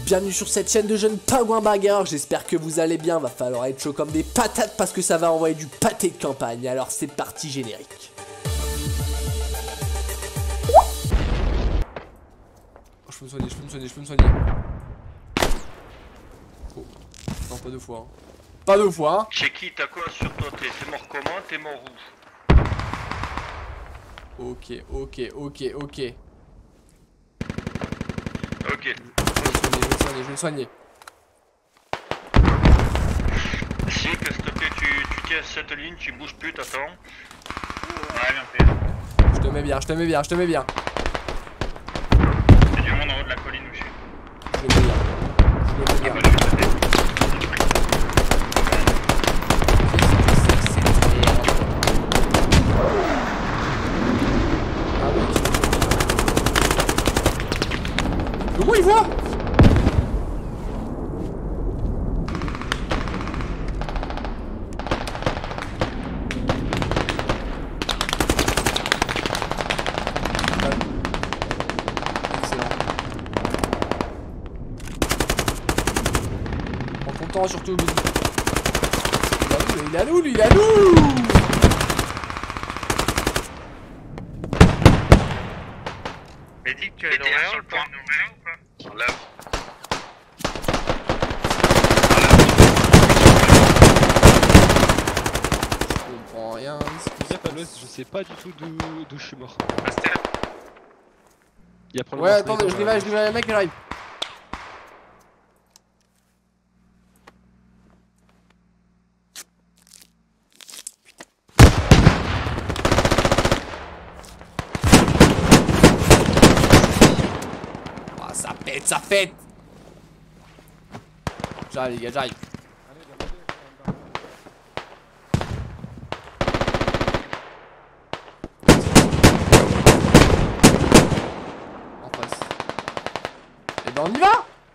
bienvenue sur cette chaîne de jeunes pingouins bagarreurs. J'espère que vous allez bien, va falloir être chaud comme des patates parce que ça va envoyer du pâté de campagne. Alors c'est parti, générique. Oh, je peux me soigner, je peux me soigner. Oh, non pas deux fois. Hein. Pas deux fois. Hein. Checky, t'as quoi sur toi? T'es mort comment? T'es mort où? Ok. Ok. Je vais me soigner. Si, que s'il te plaît, tu tiens cette ligne, tu bouges plus, t'attends. Ouais, bien fait. Je te mets bien. C'est du monde en haut de la colline où je suis. Je le mets bien. Ah bah, je vais sauter. Ah oui. Comment il voit? Surtout il a loup, lui. Mais dis que tu as sur le point ou pas? Sur là. Je comprends rien. Je sais pas du tout d'où je suis mort. Ouais, attendez, je reviens, le mec il arrive. Ça pète. J'arrive les gars, j'arrive. En face. Et ben on y va.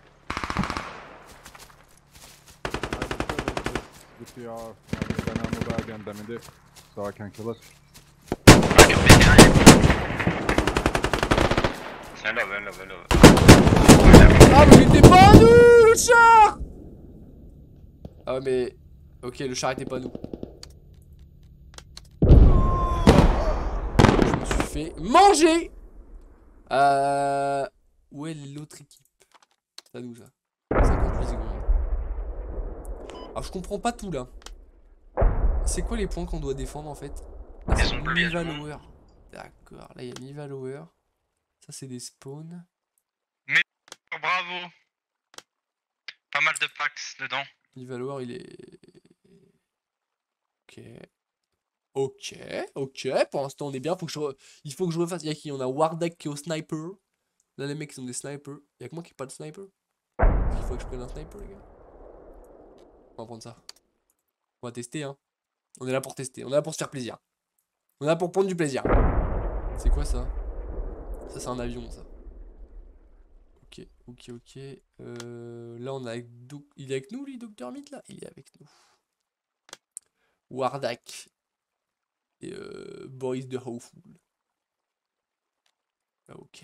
C'est un love. Ah mais il était pas à nous le char. Ah mais... Ok, le char était pas à nous. Je me suis fait manger. Où est l'autre équipe? C'est à nous ça. 58 secondes. Alors je comprends pas tout là. C'est quoi les points qu'on doit défendre en fait? Ah, c'est Nivalower. D'accord, là il y a Nivalower. Ça c'est des spawns. Bravo. Pas mal de packs dedans. Nivalower il est... Ok. Pour l'instant on est bien. Il faut que je refasse. Il y a qui? On a Wardak qui est au sniper. Là les mecs ils ont des snipers. Il y a que moi qui ai pas de sniper. Il faut que je prenne un sniper les gars. On va prendre ça. On va tester hein. On est là pour tester. On est là pour se faire plaisir. On est là pour prendre du plaisir. C'est quoi ça? Ça c'est un avion ça. Ok. Là on a... Il est avec nous lui, Dr Myth là? Il est avec nous. Wardak. Et Boris de Howful. Ok.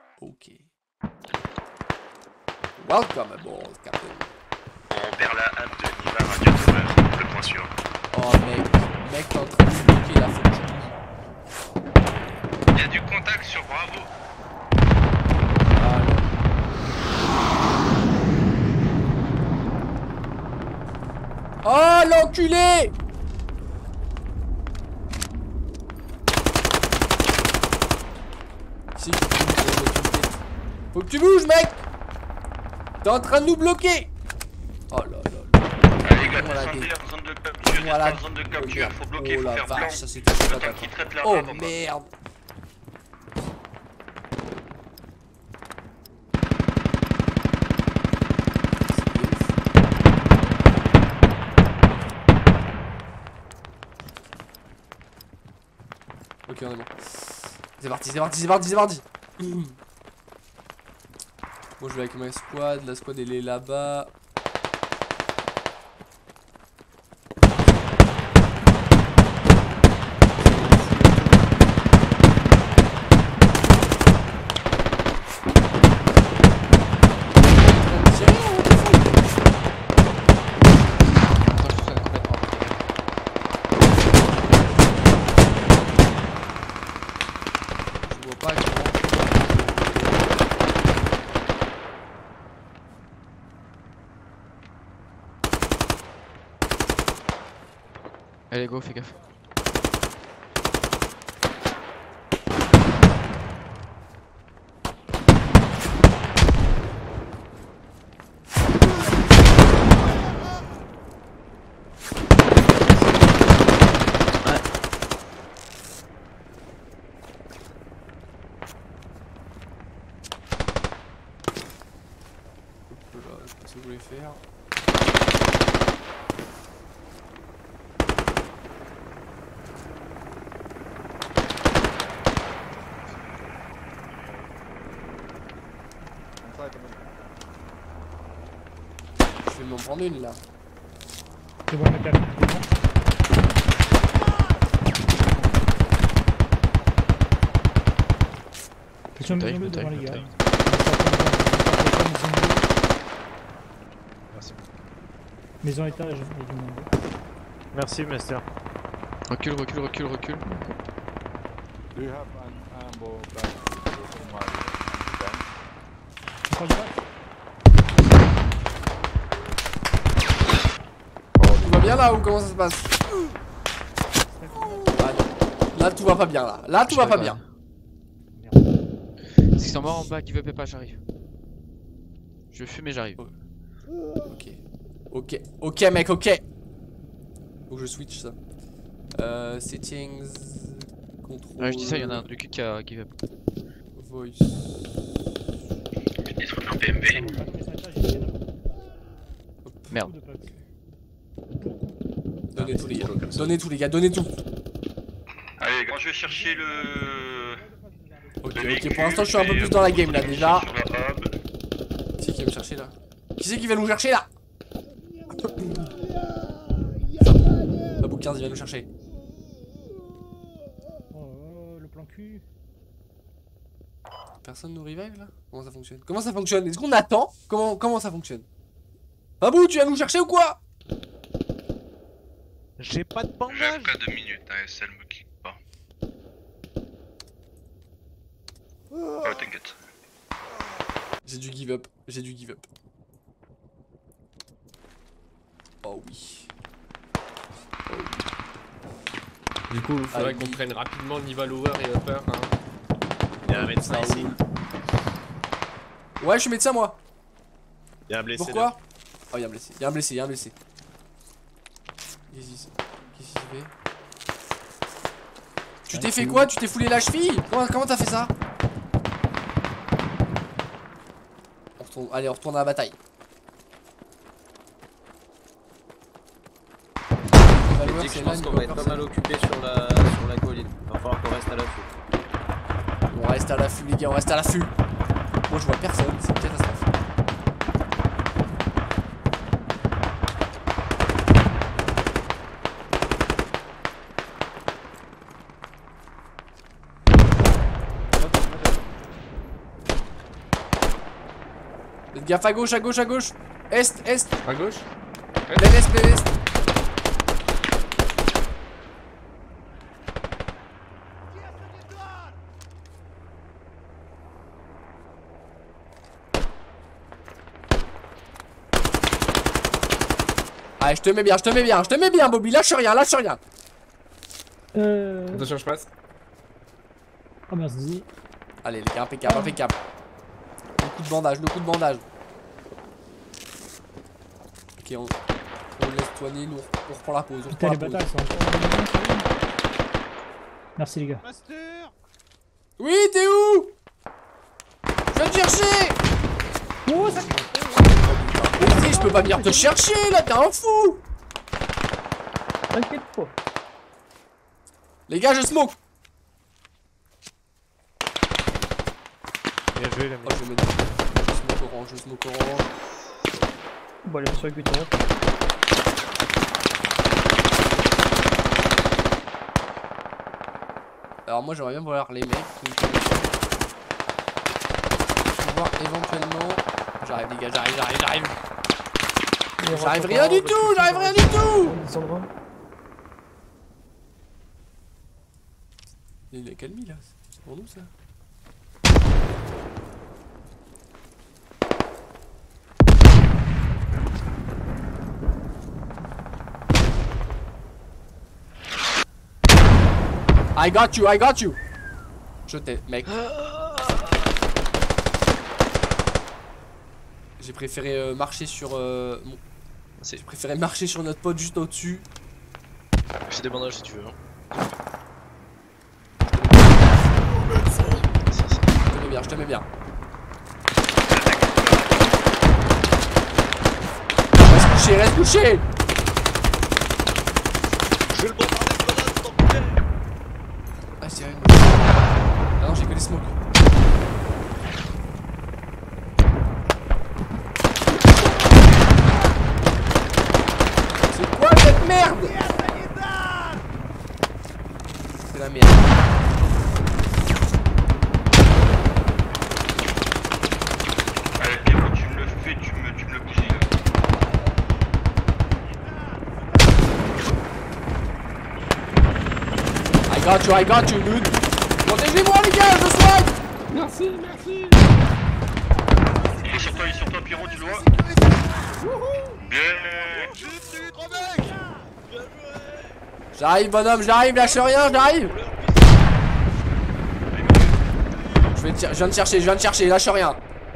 Welcome aboard, Captain. On perd la hâte de Niva Radio, le point sûr. Oh mec t'es en train de bloquer la faute. Il y a du contact sur Bravo. Oh l'enculé! Faut que tu bouges mec! T'es en train de nous bloquer! Oh là là. Allez les gars, descendez en zone de capture, voilà. en zone de capture, faut bloquer, Oh faut la faire blanc. vache, ça c'était chaud. Qui traite la Oh map, merde! Ok, on est bon. C'est parti. Moi je vais avec ma squad. La squad elle est là-bas. Allez, go, fais gaffe. Voilà, je sais pas ce que je voulais faire. Je vais m'en prendre une là. C'est bon, le calme. Attention, Taille, maison bleue taille, devant les gars. taille. Merci. Maison étage, il y a du monde. Merci, Master. Recule, recule, recule, recule. Do you have an ammo back in my gun? Encore du bac. Tout va bien là ou comment ça se passe? Ah, non. Là tout va pas bien là. Là tout va pas bien. S'ils sont morts en bas, give up et pas, j'arrive. Je fume et j'arrive. Ok. Ok. Ok mec, ok. Faut que je switch ça. Settings. Contrôle. Ouais, je dis ça, il y en a un de cul qui a give up. Voice. Ils sont en PMV. Merde. Donnez tout les gars. Donnez tout les gars, donnez tout. Allez, les gars, je vais chercher le. Ok, le ok, véhicule pour l'instant je suis un peu et plus dans la game là sur déjà. la hub. Qui c'est qui va me chercher là? Qui c'est qui va nous chercher là? Babou 15 il va nous chercher. Oh, le plan cul. Personne nous revive là? Comment ça fonctionne? Comment ça fonctionne? Est-ce qu'on attend? Comment ça fonctionne? Babou, tu vas nous chercher ou quoi? J'ai pas de J'ai bandage. qu'à 2 minutes, hein, SL me kick pas. Oh, t'inquiète. J'ai dû give up, j'ai dû give up. Oh oui. Oh oui. Du coup, il faudrait Ah, qu'on oui. prenne rapidement le Nivalouer et Upper. Hein. Il y a un médecin Ça ici. roule. Ouais, je suis médecin moi. Il y a un blessé. Pourquoi? Oh, y'a un blessé, y'a un blessé, y'a un blessé. Qu'est-ce qu'il fait? Tu t'es fait quoi? Tu t'es foulé la cheville? Comment t'as fait ça? On retourne, allez, on retourne à la bataille. Je dis que je pense qu'on va être pas mal occupé sur la colline. Il va falloir qu'on reste à l'affût. On reste à l'affût les gars, on reste à l'affût. Moi je vois personne, c'est une catastrophe. Faites gaffe à gauche, à gauche, à gauche. Est, est, À gauche. plein est, plein est. Allez, je te mets bien, je te mets bien, je te mets bien, Bobby. Lâche rien, lâche rien. Attention, je passe. Oh mince, dis. Allez, les gars, impeccable, impeccable. Le coup de bandage, le coup de bandage. Ok, on laisse tourner, nous on reprend la pause. On Putain, reprend les la pause. batailles sont encore. Merci les gars. Master. Oui, t'es où? Je vais te chercher. Oh, ça. Ok, je peux pas venir te chercher là, t'es un fou. T'inquiète pas. Les gars, je smoke. Bien joué, la Oh, je vais mettre. Je smoke orange, je smoke orange. Bon, allez, on se récupère. Alors, moi j'aimerais bien voir les mecs. Pour voir éventuellement. J'arrive, les gars, j'arrive. J'arrive rien du tout, j'arrive rien du tout. Il est calme là, c'est pour nous ça. I got you, I got you. Je t'ai, mec. J'ai préféré marcher sur J'ai préféré marcher sur notre pote juste au-dessus. J'ai des bandages si tu veux. Je te mets bien, je te mets bien. Reste couché. Je vais le bombarder de grenades, t'en fais. Ah, c'est rien. Ah non, j'ai que les smokes. C'est quoi cette merde? C'est la merde. Allez, Pierrot, tu me le fais, tu me le bousilles. I got you, dude. Protégez-moi, les gars, je soigne. Merci, merci. Il est sur toi, Pierrot, tu le vois? Bien. J'arrive, bonhomme, j'arrive, lâche rien, j'arrive. Je viens de chercher, lâche rien.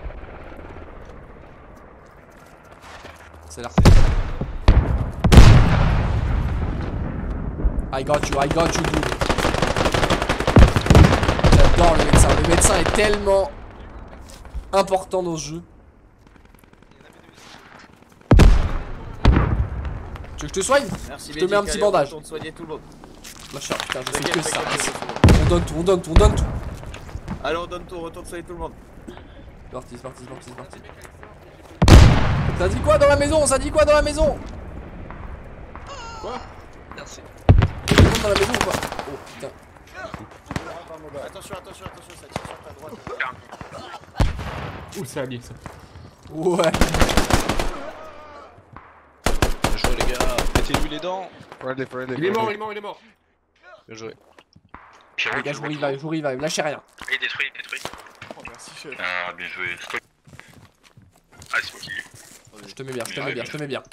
C'est l'air. I got you, dude. J'adore le médecin. Le médecin est tellement important dans ce jeu. Tu veux que je te soigne? Merci, je te mets un petit bandage. On soigner tout le monde. Ma chère, putain, je fais que ça. T'inquiète. On donne tout. Allez, on donne tout, on retourne soigner tout le monde. C'est parti. Ça dit quoi dans la maison? Quoi? Merci. Il y a des gens dans la maison ou pas? Oh putain. Attention, ça tire sur ta droite. Ouh, c'est Ali ça. Ouais. Bien joué les gars, mettez-lui les dents. Il est mort. Bien joué. Pierrot, Les gars, tu je le vous vois, revive, lâchez rien. Il est détruit. Oh, merci, chef. Ah, bien joué. Ah, c'est moi qui l'ai. Je te mets bien.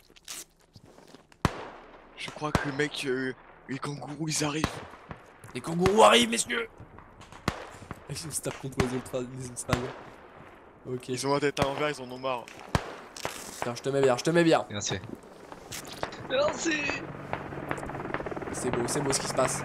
Je crois que le mec, les kangourous ils arrivent. Les kangourous arrivent, messieurs. Ils se tapent contre les ultras. Ok. Ils ont la tête à l'envers, ils en ont marre. Tiens, je te mets bien. Merci. C'est beau ce qui se passe.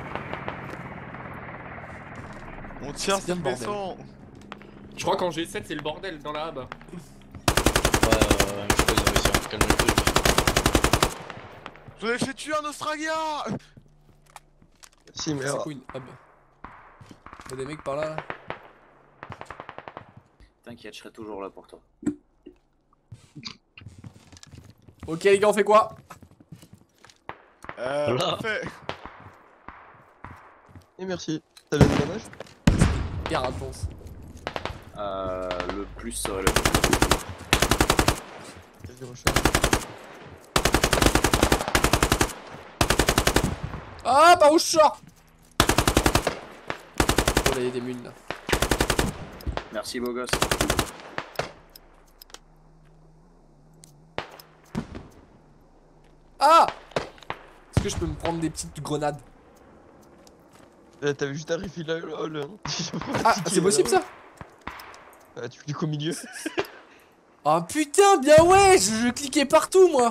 On tire, C'est bien c'est le bordel. descend. Je crois qu'en G7 c'est le bordel dans la hub. Ouais, je crois qu'ils ont réussi à calmer le truc. Vous avez fait tuer un Australien. Si, mais C'est quoi une hub? Y'a des mecs par là. T'inquiète, je serai toujours là pour toi. Ok les gars, on fait quoi? Parfait. Et merci. T'avais des dommages? Bien réponse. Le plus serait le Ah, par où je sors? Oh là, y'a des mules là. Merci beau gosse. Ah! Est-ce que je peux me prendre des petites grenades? T'avais juste un refill là. Ah, c'est possible ça? Tu cliques au milieu. Ah putain, bien ouais, je cliquais partout moi.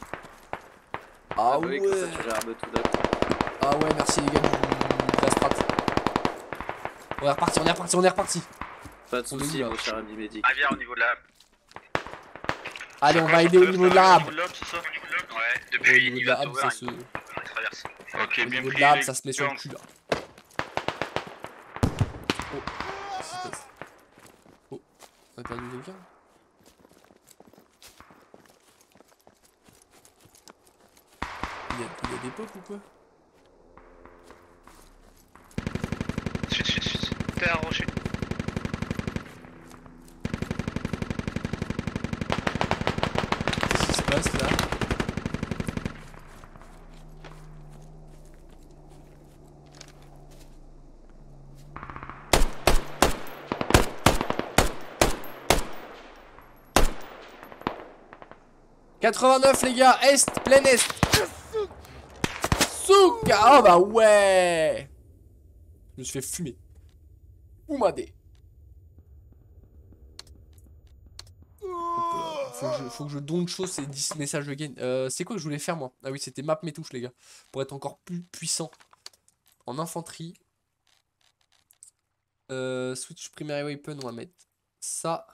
Ah oui, ouais. comme ça, tu gères tout d'un coup. Ah ouais, merci les gars de la strat. On est reparti. Pas de soucis, mon cher ami médic. Ah, viens au niveau de la. Allez, on va aider au niveau de la hub. C'est ça? Ouais, Au depuis niveau de la hub, Tower, ça se... on traverse. Ok, Au bien niveau de pris. la hub, ça se met sur le cul là. Oh, qu'est-ce qui se passe? Oh, on a perdu quelqu'un? Il y a des potes ou quoi? Suite. T'es à rocher. Qu'est-ce qui se passe là? « 89 les gars, est, plein est. Souka, oh bah ouais. Je me suis fait fumer. Oumadé. Faut que je donne chose, c'est 10 messages de gain. C'est quoi que je voulais faire moi? Ah oui, c'était map mes touches les gars. Pour être encore plus puissant. En infanterie. Switch primary weapon, on va mettre ça.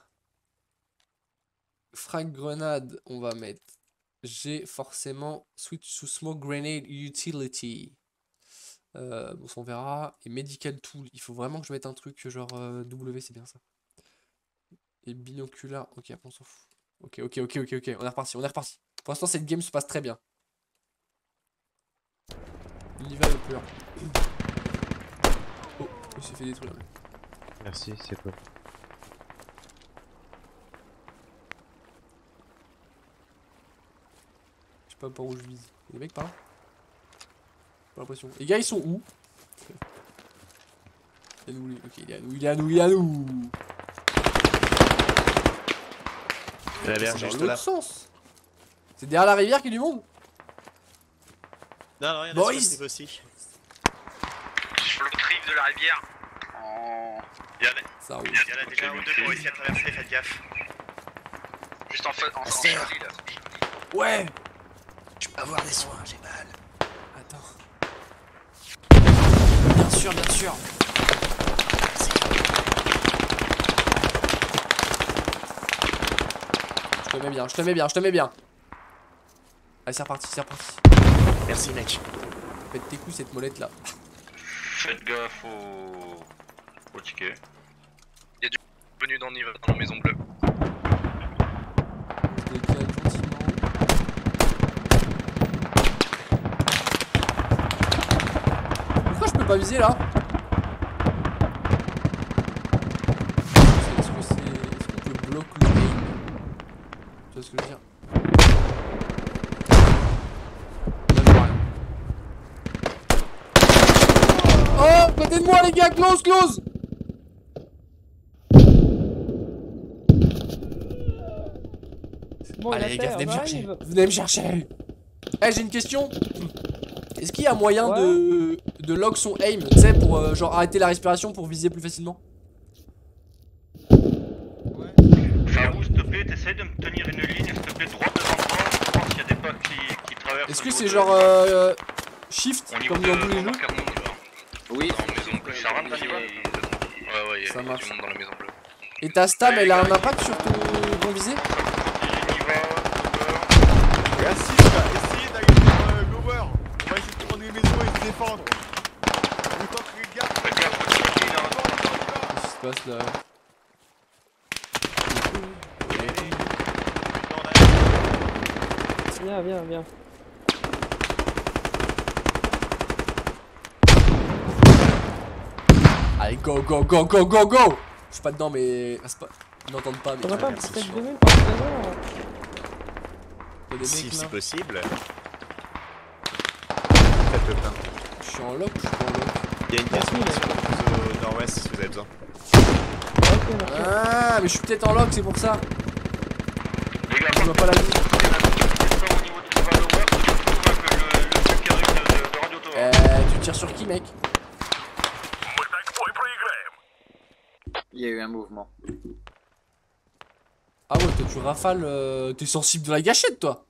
Frag grenade, on va mettre. J'ai forcément switch to smoke grenade utility. Bon, on verra. Et medical tool, il faut vraiment que je mette un truc genre W, c'est bien ça. Et binoculaire, ok, après on s'en fout. Ok, on est reparti, Pour l'instant, cette game se passe très bien. Il y va le peur. Oh, il s'est fait détruire. Lui. Merci, c'est cool. Je sais pas par où je vise. Il y a des mecs par là? Pas l'impression. Les gars, ils sont où? Il est à nous, lui. Ok, il est à nous. La rivière, C'est juste dans là. l'autre sens. C'est derrière la rivière qu'il y a du monde. Non, il y en a Boys. sur aussi. Sur le rive de la rivière. Il y en a, Ça roule. il y en a déjà un ou deux qui ont réussi à traverser, faites gaffe. Juste en fait, en Charlie là. Ouais. Je peux avoir des soins, j'ai mal. Attends. Bien sûr. Je te mets bien. Allez, c'est reparti. Merci, mec. Faites tes coups cette molette là. Faites gaffe au ticket. Il y a du venu dans la maison bleue. Je décale gentiment. Pourquoi je peux pas viser là? Est-ce qu'on peut bloquer le aim? Tu vois ce que je veux dire? Là, je vois rien. Oh, côté de moi les gars, close! Bon, Allez les gars, venez me chercher. Eh, j'ai une question. Est-ce qu'il y a moyen de lock son aim, tu sais, pour genre arrêter la respiration pour viser plus facilement? Farou, s'il te plaît, t'essayes de me tenir une ligne, s'il te plaît, droite devant toi, pour voir s'il y a des pas qui traversent. Est-ce que c'est genre shift comme dans tous les jeux? Oui, Dans la maison bleue. Ça rentre, t'y vas? Ouais, il y a Ça marche. du monde dans la maison bleue. Et ta stab, elle a un impact sur ton visé? Merci, essayez d'aller sur Glover. On va essayer de prendre les maisons et se défendre. Autant que les gars. Faites gaffe au ticket, il a un Qu'est-ce qui se passe là? Viens. Allez, go! Je suis pas dedans, mais. Ah, c'est pas. Ils n'entendent pas, mais. T'aurais pas merci, peut-être chaud. 2000 par hasard? Il y a des Si mecs c'est là. possible. Faites-le plein. Je suis en lock ou je suis pas en lock? Il y a une pièce munition au nord-ouest si vous avez besoin. Ok, merci. Ah, mais je suis peut-être en lock, c'est pour ça. Les gars, Je vois pas la vie. au niveau du follower, tu vois que le truc qui arrive de Radio Tower. Tu tires sur qui, mec? il y a eu un mouvement. Ah ouais, toi tu rafales, t'es sensible de la gâchette, toi.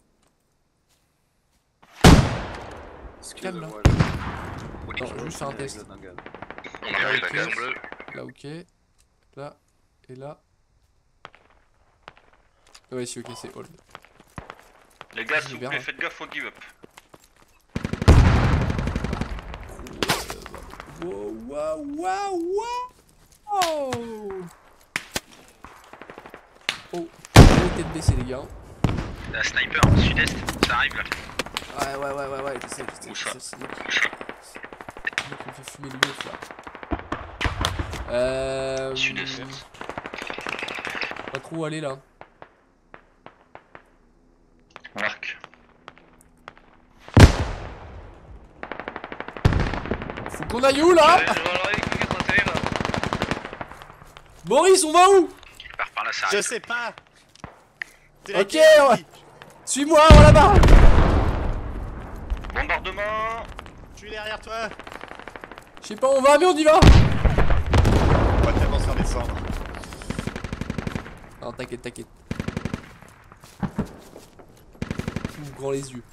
Calme là. Attends, je vais juste faire un test. On arrive à la maison bleue. Là, ok. Là, et là. Ouais, si, ok, c'est hold. Les gars, s'il vous Super, plaît, hein. faites gaffe au give up. Wow. Oh, tête baissée, les gars. La sniper, sud-est, ça arrive là. Ouais, je sais. Où ça? C'est le mec qui me fait fumer le bœuf là. Sud-est. Pas trop où aller là. Marc. Faut qu'on aille où là? Boris, on va où? Il part par là, ça Je arrive. sais pas. Ok, ouais. Suis-moi, on là-bas. Bombardement. Je suis derrière toi. sais pas où on va, mais on y va. On va tellement se faire descendre. Non, t'inquiète, t'inquiète. Ouvre grand les yeux.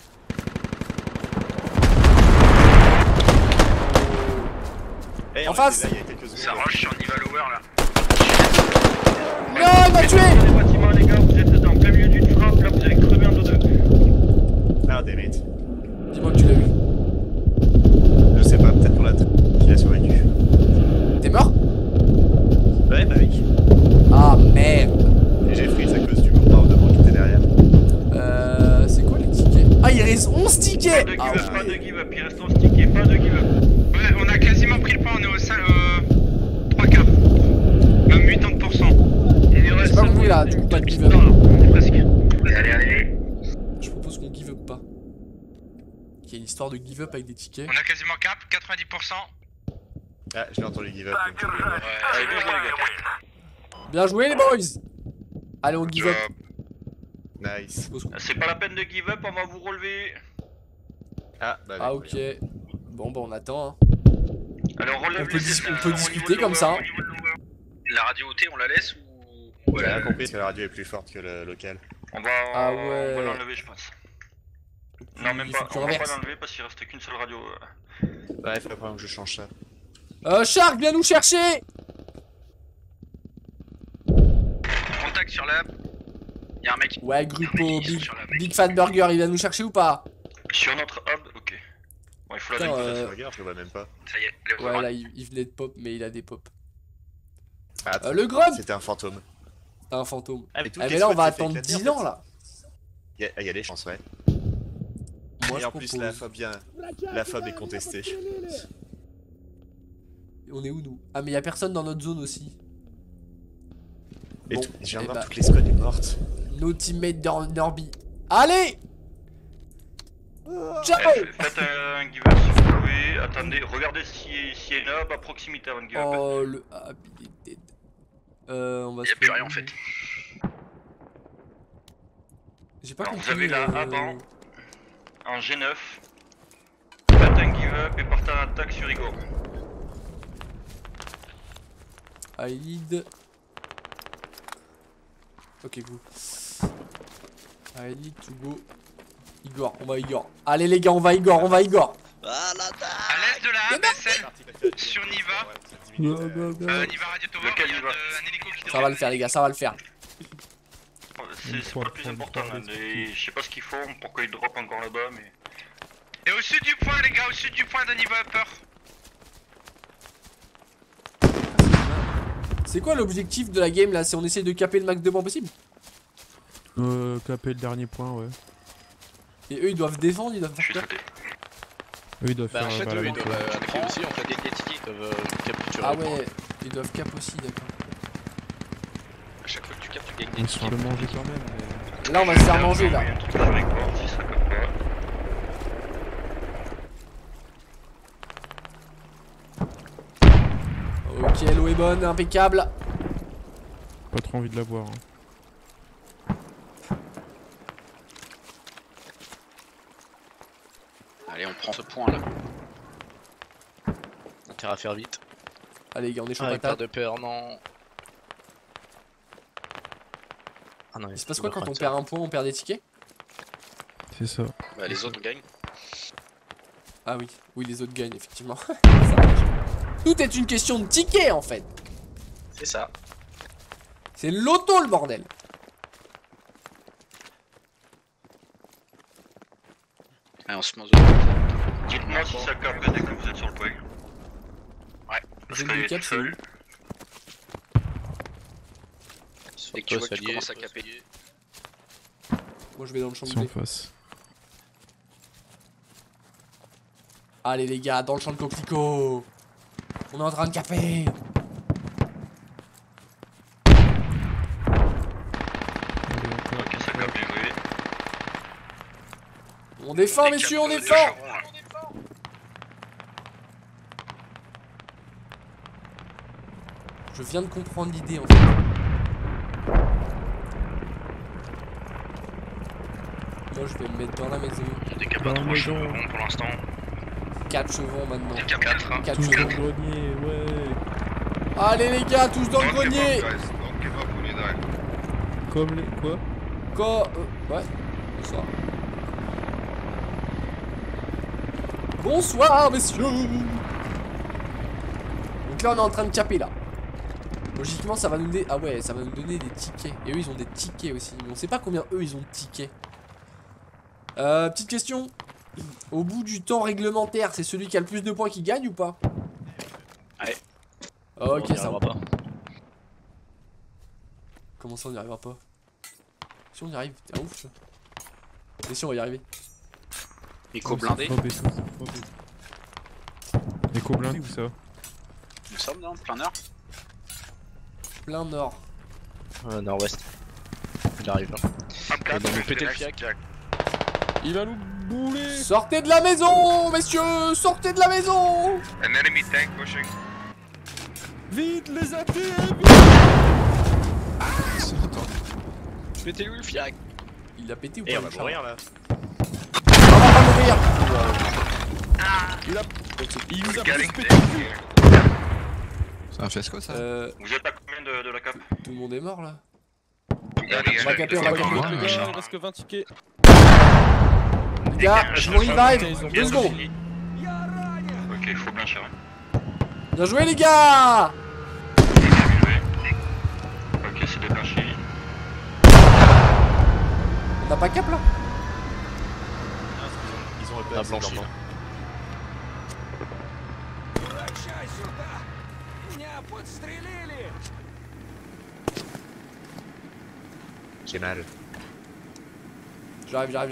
Hey, En on face. était là il y a quelques secondes. Ça rush sur Niva Lower là. Non, il m'a tué. Les bâtiments, les gars, vous êtes en plein milieu d'une frappe, là vous allez crever un de deux. Ah, damn it. Dis-moi que tu l'as vu. Je sais pas, peut-être qu'on l'a qu'il a survécu. T'es mort? Ouais, bah oui. Ah merde. Et j'ai freeze à cause du bombardement qui était derrière. C'est quoi les tickets? Ah, il reste 11 tickets. Pas de Ah give up, pas de ouais. give up, il reste 11 tickets, pas de give up. Ouais, on a quasiment pris le point, on est au 3 quarts. Même 80%. Il lui reste J'ai pas compris là, 5 du coup pas de give minutes. up. Non, on est presque. Allez, allez. Je propose qu'on give up pas. Il y a une histoire de give up avec des tickets. On a quasiment cap, 90%. Ah, je l'ai entendu give up. donc, Allez, bien joué, les gars. Bien joué les boys. Allez, on give up. Nice. C'est pas la peine de give up, on va vous relever. Ah, bah Ah oui, ok. Bon bah on attend hein. Allez, on relève On peut, les on peut discuter comme ça. Hein. La radio OT, on la laisse ou. J'ai rien compris parce que la radio est plus forte que le local. On va, Ah on ouais. va l'enlever, je pense. Non, même Il pas, faut que tu on va pas renverses. l'enlever parce qu'il reste qu'une seule radio. Ouais, il faut pas que je change ça. Shark, viens nous chercher. Contact sur la. Y'a un mec. Ouais, Grupo, Ils sont Big, sur la Big Fat Burger, il vient nous chercher ou pas? Sur notre hub, ok. Bon, il faut la Putain, découvrir. Regarde, je le vois même pas. Ça y est, les Ouais, voilà. là il venait de pop, mais il a des pop. Ah, attends, Le Grunt. c'était un fantôme. T'as un fantôme. Ah, mais, toutes Ah, les mais là on squads va s'est fait attendre éclater, 10 en fait. ans là. Il y a des chances, ouais. Moi Et je en plus, propose. la fob est contestée. On est où nous? Ah mais y'a personne dans notre zone aussi. Et Bon, je viens de eh voir bah. toutes les squads mortes. Nos teammates Norby. Allez! Ciao! Faites un give up si vous pouvez. Attendez, regardez s'il y a une hub à proximité avant de give up. Oh le habilité. On va se Y'a plus rien en fait. J'ai pas Alors, compris. vous avez la hub en G9. Faites un give up et partez en attaque sur Igor. I need. Ok, go. I need to go. Igor, on va Igor. Allez les gars, on va Igor, on va Igor. À l'est de la ABSL, sur Niva. Niva Radio Tower, Lequel il y a Niva un hélico qui Ça va le faire les gars, ça va le faire. C'est pas le plus important. Hein. Je sais pas ce qu'ils font, pourquoi ils drop encore là-bas, mais. Et au sud du point, les gars, au sud du point de Niva Upper. C'est quoi l'objectif de la game là? C'est on essaie de caper le max de points possible? Caper le dernier point, ouais. Et eux ils doivent défendre, ils doivent Je suis faire quoi? traité. Eux ils doivent Bah en faire fait, eux ils la doivent après aussi, en fait, les tickets ils doivent capturer. Ah le point. ouais, ils doivent cap aussi, d'accord. À chaque fois que tu captes, tu gagnes des Ils se font tickets. le manger quand même. Mais... Là on va se faire manger là. Il y a un truc sur Igor, si ça capte pas. Ok, l'eau est bonne, impeccable. Pas trop envie de la voir. Hein. Allez, on prend ce point là. Intérêt à faire vite. Allez les gars, on est chaud Avec peur patate. de peur, non. Ah non, Il se passe quoi quand on perd un point, on perd des tickets? C'est ça. Bah les autres gagnent. Ah oui, oui les autres gagnent effectivement. Ça marche. Tout est une question de tickets en fait. C'est ça. C'est l'auto le bordel. Allez, on se met aux Dites-moi si ça capte dès que vous êtes sur le point. Ouais. Parce Zone qu'il de est cap, tout c'est où? seul. Dès que tu vois que tu commences à caper. Moi je vais dans le champ de C'est en blé. face. Allez les gars, dans le champ de coquelicot. On est en train de caper. Ok, ça capte, bien joué. On défend Des messieurs, caps on de défend. charbon, là. Je viens de comprendre l'idée en fait. Moi je vais me mettre dans la maison. Des caps pas trop chauds pour l'instant. 4 chevaux maintenant. 4. 4 Tous dans le chevaux. grenier, ouais. Allez les gars, tous dans le grenier. Comme les. Quoi? Ouais, bonsoir. Bonsoir, messieurs. Donc là, on est en train de caper, là. Logiquement, ça va nous donner... Ah ouais, ça va nous donner des tickets. Et eux, ils ont des tickets aussi. Mais on sait pas combien eux, ils ont de tickets. Petite question. Au bout du temps réglementaire, c'est celui qui a le plus de points qui gagne ou pas? Ouais. Ok, On y ça va. arrivera pas. Comment ça, on n'y arrivera pas? Si on y arrive, t'es un ouf, ça. Mais si, on va y arriver. Éco blindé. Éco blindé ou ça? Nous sommes dans plein nord. Plein nord. Nord-ouest. Il arrive là. Il va nous péter le fiac. Il va nous bouler. Sortez de la maison, messieurs. Sortez de la maison. An enemy tank pushing. Vite les athées. Pétez-lui le fiac. Il l'a pété ou Et pas? on va mourir là. On va pas mourir. Il nous a Getting pété. there. C'est un fiasco ça? Vous êtes à combien de la cap? Tout le monde est mort là. On va caper, on va caper. Les gars, il reste que 20 tickets. Les gars, je vous revive. 2 secondes. Ok, faut bien cher. Bien joué les gars. Ok, c'est déblanchi. On n'a pas cap là? Ils ont On a blanchi là. J'ai mal. J'arrive.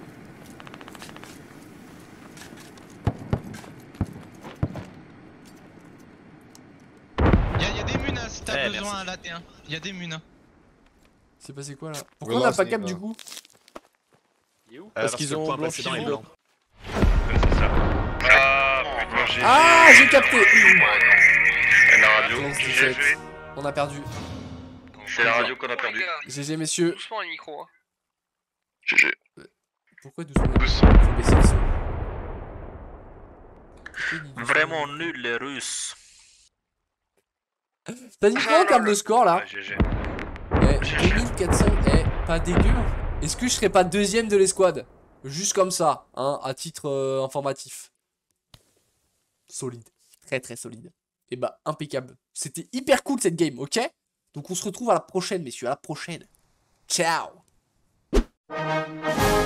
Y'a des munes hein, si t'as besoin merci. à la T1. Y'a des munes. C'est passé quoi là? Pourquoi on n'a pas cap du coup? Parce qu'ils ont blanchi dans les blancs. C'est ça. Ah, putain, GG. Ah, j'ai capté. Et la radio. 15-17. On a perdu. C'est la radio qu'on a perdu. GG messieurs. Doucement les micros. Hein. GG. Pourquoi doucement? Doucement. Faut baisser le son. Vraiment nul les Russes. T'as dit quoi en termes de score là? Ouais, GG. Eh, 2400, pas dégueu. Est-ce que je serais pas deuxième de l'escouade? Juste comme ça, hein, à titre informatif. Solide. Très solide. Et bah, impeccable. C'était hyper cool cette game, ok? Donc on se retrouve à la prochaine, messieurs. À la prochaine. Ciao.